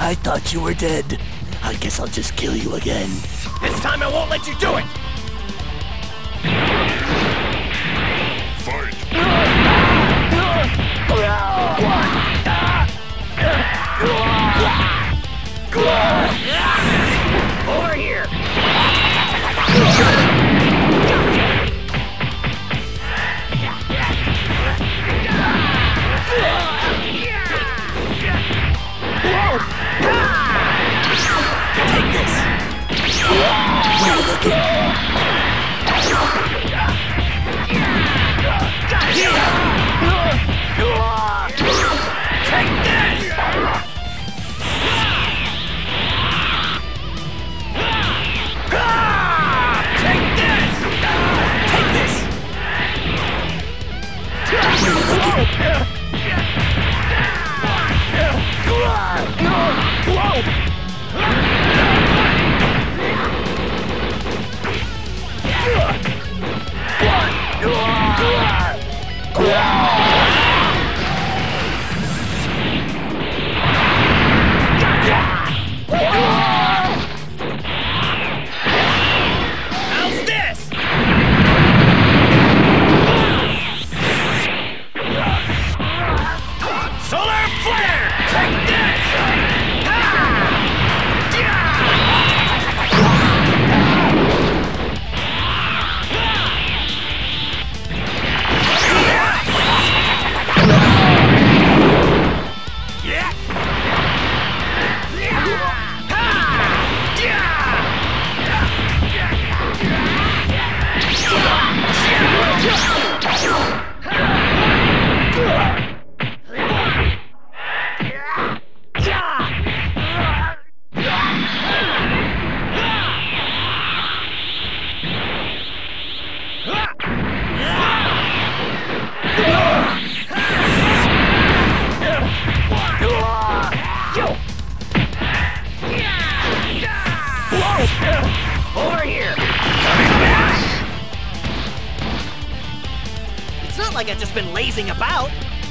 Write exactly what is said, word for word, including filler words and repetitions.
I thought you were dead. I guess I'll just kill you again. This time I won't let you do it! Fight! Over here! Take this! Where are you looking? Take this! Take this! Take this! Where are you looking? How's this? Solar flare! Take this! Over here! It's not like I've just been lazing about.